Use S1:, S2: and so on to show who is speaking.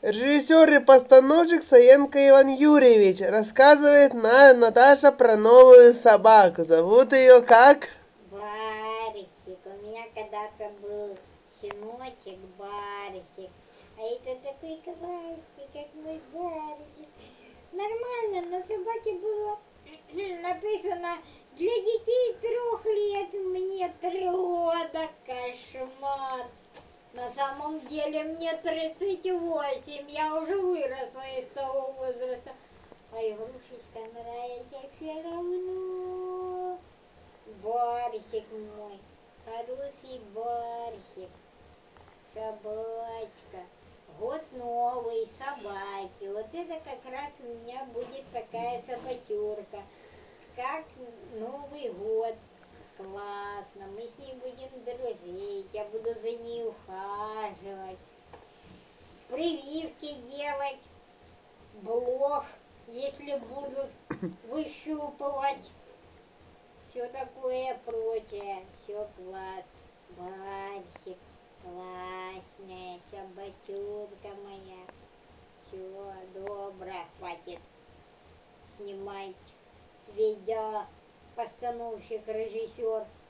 S1: Режиссер и постановщик Саенко Иван Юрьевич. Рассказывает Наташа про новую собаку. Зовут ее как?
S2: Барсик. У меня когда-то был сыночек Барсик. А это такой квастик, как мой Барсик. Нормально, на собаке было написано для детей 3 лет, мне 3 года. Кошмар. На самом деле мне 38, я уже выросла из того возраста. А игрушечка нравится все равно. Барсик мой, хороший Барсик, собачка. Год новый, собаки. Вот это как раз у меня будет такая собатерка. Как Новый год. Классно, мы с ней будем дружить, я буду за ней ухаживать, прививки делать, блох, если будут выщупывать, все такое прочее, все класс. Барсик, классная собачурка моя. Все, добро, хватит снимать видео, постановщик, режиссер.